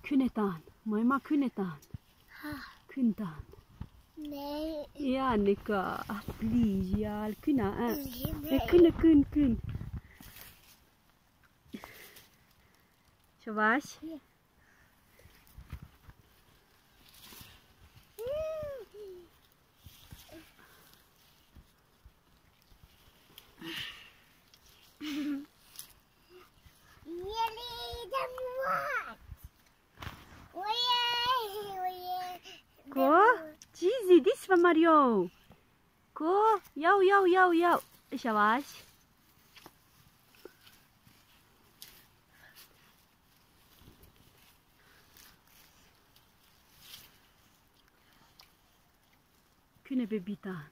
Kynetaan. Mama kynetaan. Kyntaan. Nee. Ja, nika. Please, ja, kynä. Kyn. Shabash. Ko? Cheesy, this one Mario. Ko? Yau. Shabash. Kyne bebitaan.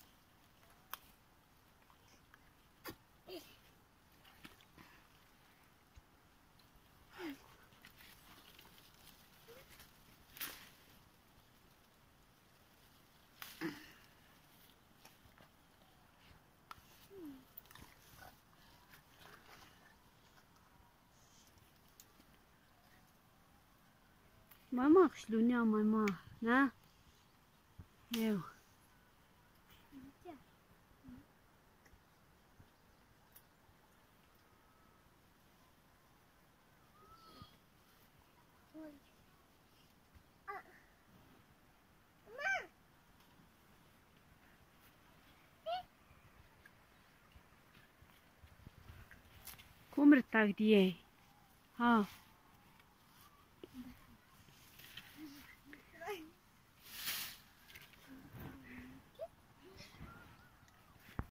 Mama xlunia mama, na? Eu. Kommer tag die. Ha.